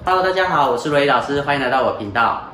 Hello， 大家好，我是罗伊老师，欢迎来到我频道。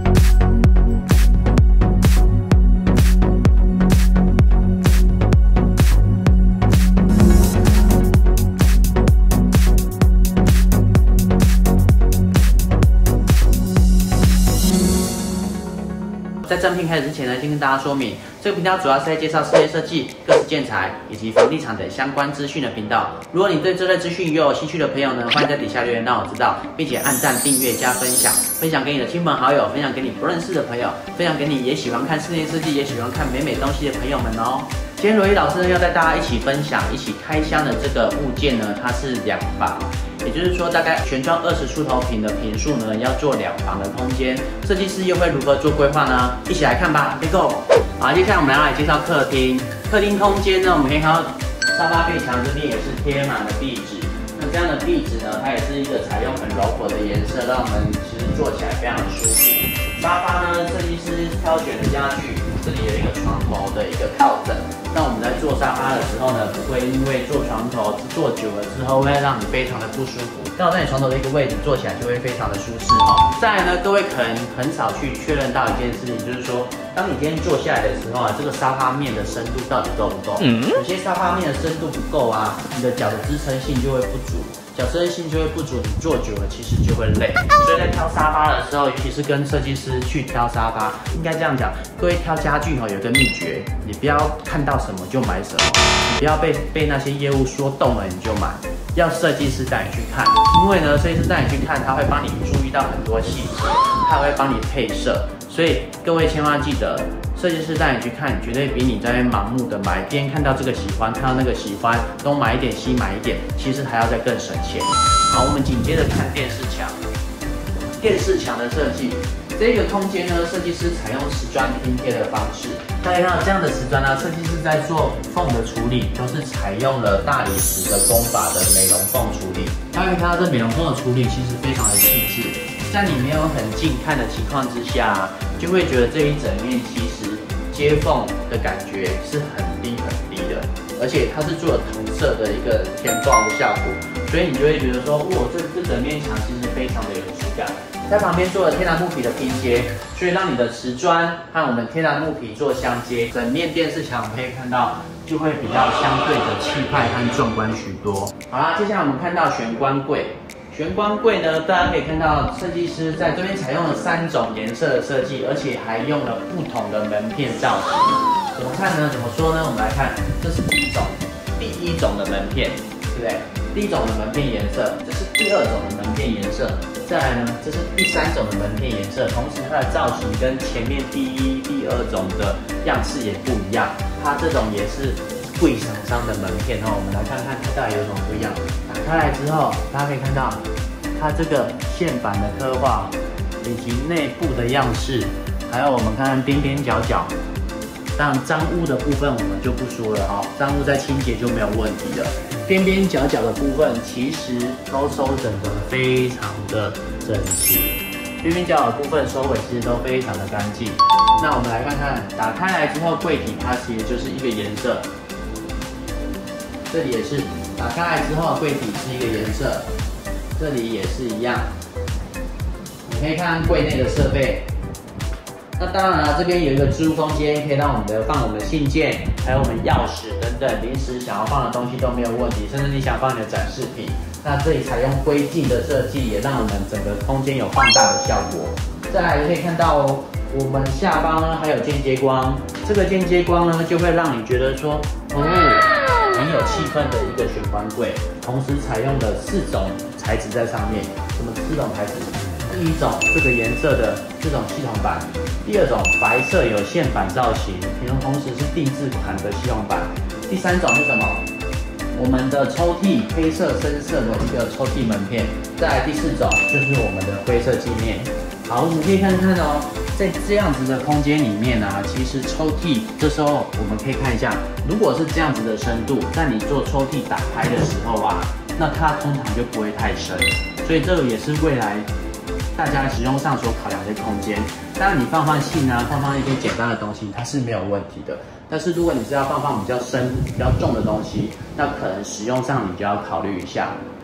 在正片开始之前呢，先跟大家说明，这个频道主要是在介绍室内设计、各式建材以及房地产等相关资讯的频道。如果你对这类资讯又有兴趣的朋友呢，欢迎在底下留言让我知道，并且按赞、订阅、加分享，分享给你的亲朋好友，分享给你不认识的朋友，分享给你也喜欢看室内设计、也喜欢看美东西的朋友们哦。今天罗伊老师呢要带大家一起分享、一起开箱的这个物件呢，它是2房。也就是说，大概全幢20出头坪的坪数呢，要做2房的空间，设计师又会如何做规划呢？一起来看吧 ，Let's go！ 好，接下来我们来介绍客厅。客厅空间呢，我们可以看到沙发背墙这边也是贴满了壁纸。那这样的壁纸呢，它也是一个采用很柔和的颜色，让我们其实坐起来非常的舒服。沙发呢，设计师挑选的家具，这里有一个床头的一个靠枕。那我们在坐沙发的时候呢，不会因为坐床头坐久了之后会让你非常的不舒服。刚好在你床头的一个位置坐起来就会非常的舒适哦。再来呢，各位可能很少去确认到一件事情，就是说，当你今天坐下来的时候啊，这个沙发面的深度到底够不够？有些沙发面的深度不够啊，你的脚的支撑性就会不足。脚支撑性就会不足，你坐久了其实就会累。所以在挑沙发的时候，尤其是跟设计师去挑沙发，应该这样讲，各位挑家具有一个秘诀，你不要看到什么就买什么，你不要被那些业务说动了你就买，要设计师带你去看，因为呢，设计师带你去看，他会帮你注意到很多细节，他会帮你配色，所以各位千万记得。设计师带你去看，绝对比你在那边盲目的买，今天看到这个喜欢，看到那个喜欢，东买一点西买一点，其实还要再更省钱。好，我们紧接着看电视墙。电视墙的设计，这个空间呢，设计师采用瓷砖拼贴的方式。大家看到这样的瓷砖呢，设计师在做缝的处理，都是采用了大理石的工法的美容缝处理。大家可以看到这美容缝的处理其实非常的细致，在你没有很近看的情况之下，就会觉得这一整面其实接缝的感觉是很低的，而且它是做了同色的一个填缝的效果，所以你就会觉得说，哇，这整面墙其实非常的有质感。在旁边做了天然木皮的拼接，所以让你的瓷砖和我们天然木皮做相接，整面电视墙我们可以看到就会比较相对的气派和壮观许多。好啦，接下来我们看到玄关柜。玄关柜呢，大家可以看到设计师在这边采用了3种颜色的设计，而且还用了不同的门片造型。怎么看呢？怎么说呢？我们来看，这是第一种的门片，对不对？第1种的门片颜色，这是第2种的门片颜色，再来呢，这是第3种的门片颜色。同时，它的造型跟前面第1、第2种的样式也不一样，它这种也是贵厂商的门片哦。我们来看看它到底有什么不一样。打开来之后，大家可以看到它这个线板的刻画，以及内部的样式，还有我们看看边边角角。当然脏污的部分我们就不说了哈，脏污在清洁就没有问题了。边边角角的部分其实都收整得非常的整齐，边边角角的部分收尾其实都非常的干净。那我们来看看，打开来之后柜体它其实就是一个颜色，这里也是打开来之后柜体是一个颜色，这里也是一样。你可以看看柜内的设备。那当然了，这边有一个置物空间，可以让我们放我们的信件，还有我们钥匙等等临时想要放的东西都没有问题，甚至你想放你的展示品。那这里采用灰镜的设计，也让我们整个空间有放大的效果。再来可以看到哦，我们下方呢还有间接光，这个间接光呢就会让你觉得说，哦，很有气氛的一个玄关柜，同时采用了4种材质在上面。什么4种材质？第1种这个颜色的这种系统板，第2种白色有线板造型，同时是定制款的系统板。第3种是什么？我们的抽屉黑色深色的一个抽屉门片。再来第4种就是我们的灰色镜面。好，我们可以看看哦，在这样子的空间里面啊，其实抽屉这时候我们可以看一下，如果是这样子的深度，在你做抽屉打开的时候啊，那它通常就不会太深，所以这个也是未来大家使用上所考量的空间。当然你放信啊，放一些简单的东西，它是没有问题的。但是如果你是要放比较深、比较重的东西，那可能使用上你就要考虑一下。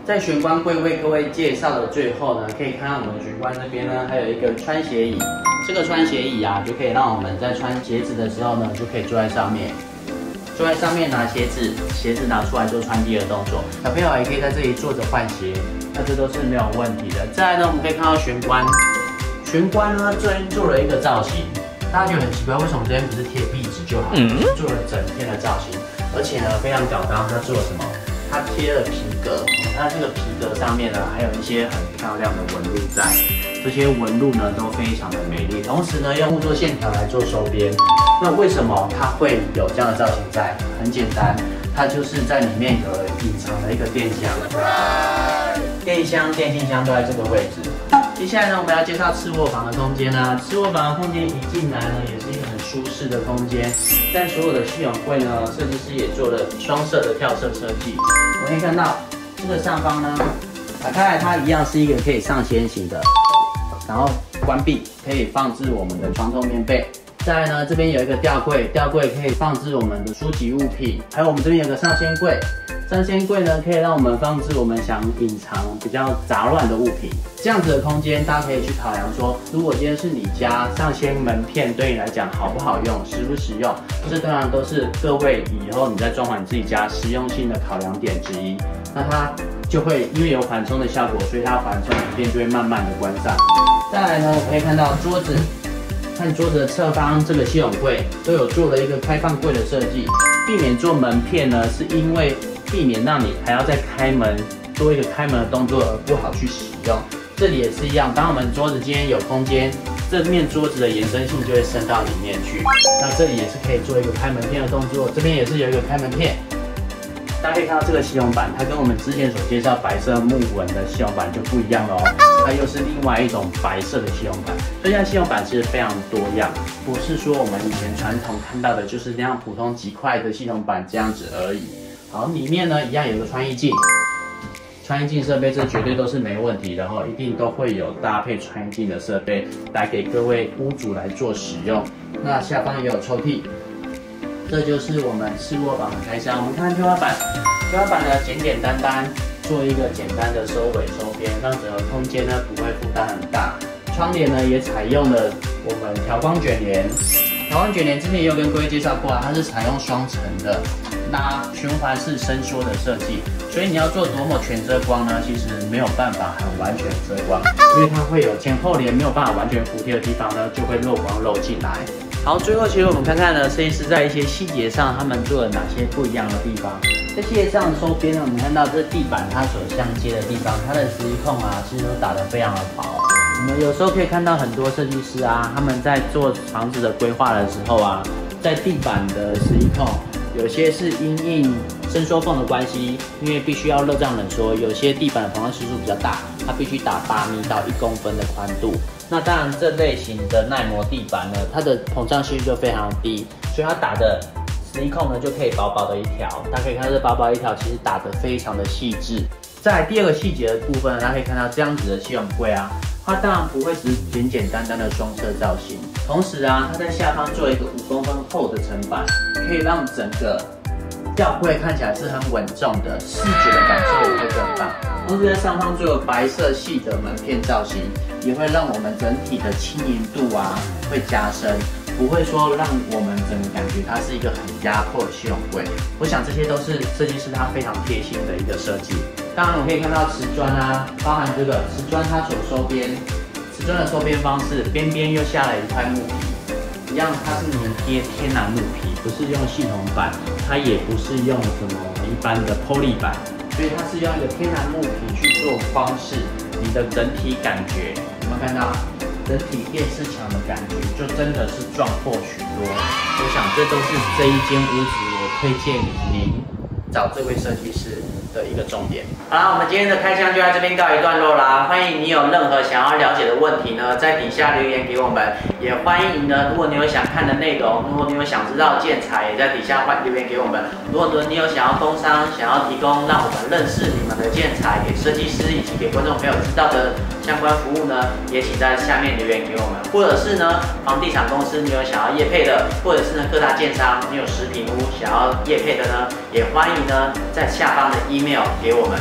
在玄关柜为各位介绍的最后呢，可以看到我们玄关这边呢，还有一个穿鞋椅。这个穿鞋椅啊，就可以让我们在穿鞋子的时候呢，就可以坐在上面。坐在上面拿鞋子，鞋子拿出来做穿地的动作。小朋友也可以在这里坐着换鞋，那这都是没有问题的。再来呢，我们可以看到玄关，玄关呢这边做了一个造型，大家就很奇怪，为什么这边不是贴壁纸就好，做了整片的造型，而且呢非常搞刚，它做了什么？它贴了皮革，它这个皮革上面呢还有一些很漂亮的纹路在，这些纹路呢都非常的美丽，同时呢用木作线条来做收边。那为什么它会有这样的造型在？很简单，它就是在里面有了隐藏的一个电箱，电箱、电信箱都在这个位置。接下来呢，我们要介绍次卧房的空间啦。次卧房的空间一进来呢，也是一个很舒适的空间。在所有的系统柜呢，设计师也做了双色的跳色设计。我们可以看到这个上方呢，打开来它一样是一个可以上掀型的，然后关闭可以放置我们的床头棉被。再来呢，这边有一个吊柜，吊柜可以放置我们的书籍物品，还有我们这边有个上掀柜，上掀柜呢可以让我们放置我们想隐藏比较杂乱的物品。这样子的空间，大家可以去考量说，如果今天是你家上掀门片对你来讲好不好用，实不实用，这当然都是各位以后你在装潢你自己家实用性的考量点之一。那它就会因为有缓冲的效果，所以它缓冲门片就会慢慢的关上。再来呢，可以看到桌子。看桌子的侧方，这个系统柜都有做了一个开放柜的设计，避免做门片呢，是因为避免让你还要再开门，多一个开门的动作而不好去使用。这里也是一样，当我们桌子今天有空间，这面桌子的延伸性就会伸到里面去。那这里也是可以做一个开门片的动作，这边也是有一个开门片。大家可以看到这个系统板，它跟我们之前所介绍白色木纹的系统板就不一样了哦，它又是另外一种白色的系统板。所以现在系统板其实非常多样，不是说我们以前传统看到的就是那样普通几块的系统板这样子而已。好，里面呢一样有个穿衣镜，穿衣镜设备这绝对都是没问题的哈，一定都会有搭配穿衣镜的设备来给各位屋主来做使用。那下方也有抽屉。这就是我们次卧房的开箱。我们看天花板，天花板呢简简单单，做一个简单的收尾收边，让整个空间呢不会负担很大。窗帘呢也采用了我们调光卷帘，调光卷帘之前也有跟各位介绍过啊，它是采用双层的拉循环式伸缩的设计，所以你要做多么全遮光呢，其实没有办法很完全遮光，因为它会有前后帘没有办法完全服帖的地方呢，就会漏光漏进来。好，最后其实我们看看呢，设计师在一些细节上，他们做了哪些不一样的地方。在细节上的收边呢，我们看到这地板它所相接的地方，它的实力控啊，其实都打得非常的薄。我们有时候可以看到很多设计师啊，他们在做房子的规划的时候啊，在地板的实力控，有些是因应伸缩缝的关系，因为必须要热胀冷缩，有些地板的膨胀系数比较大，它必须打8米到1公分的宽度。那当然，这类型的耐磨地板呢，它的膨胀系数就非常低，所以它打的实力控呢就可以薄薄的一条。大家可以看到这薄薄一条，其实打得非常的细致。再来第二个细节的部分，大家可以看到这样子的系统柜啊，它当然不会只是简简单单的双色造型，同时啊，它在下方做一个5公分厚的层板，可以让整个吊柜看起来是很稳重的，视觉的感受也会更棒。同时在上方做有白色系的门片造型，也会让我们整体的轻盈度啊会加深，不会说让我们整个感觉它是一个很压迫的系统柜。我想这些都是设计师他非常贴心的一个设计。当然我可以看到瓷砖啊，包含这个瓷砖它所收边，瓷砖的收边方式，边边又下了一块木皮。一样，它是粘贴天然木皮，不是用系统板，它也不是用什么一般的 poly 板，所以它是用一个天然木皮去做方式，你的整体感觉有没有看到？整体电视墙的感觉就真的是壮阔许多。我想这都是这一间屋子我推荐您找这位设计师的一个重点。好啦，我们今天的开箱就在这边告一段落啦。欢迎你有任何想要了解的问题呢，在底下留言给我们。也欢迎呢，如果你有想看的内容，如果你有想知道的建材，也在底下留言给我们。如果你有想要工商，想要提供让我们认识你们的建材给设计师以及给观众朋友知道的相关服务呢，也请在下面留言给我们。或者是呢，房地产公司你有想要业配的，或者是呢各大建商你有食品屋想要业配的呢，也欢迎呢在下方的 email 给我们。最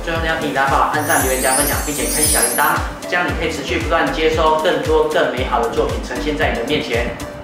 最后呢，要提醒大家帮我按赞、留言、加分享，并且开启小铃铛，这样你可以持续不断接收更多更美好的作品呈现在你的面前。